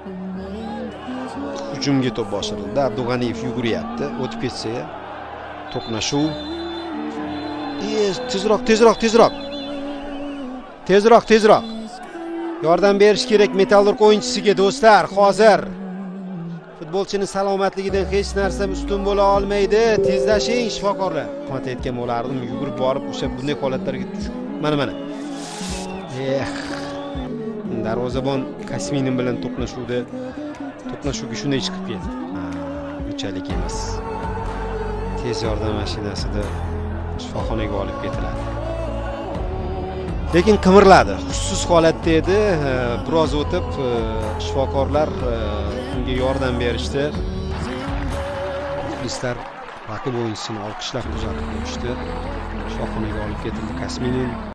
Hujumga to'p boshirildi. Abdug'aniyev yuguryapti. O'tib ketsa, to'qnashuv. Tezroq. Yordam berish kerak Metallurg o'yinchisiga do'stlar. Hozir futbolchining salomatligidan hech narsa ustun bo'la olmaydi. Tezlashing shifokorlar. Rahmat aytgan bo'lardim. Yugurib borib o'sha bunday holatlarga tushib. Mana. Darvozabon Kasminin bilan to'qnashuvga shunday chiqib keldi. Bunchalik emas. Tez yordam mashinasida shifoxonaga olib ketiladi. Lekin qimirladi. Hushsiz holatda edi. Biroz o'tib shifokorlar unga yordam berishdi. Muxlislar raqib o'yinchisini olqishlab kuzatib qo'yishdi. Shifoxonaga olib ketildi Kasminin.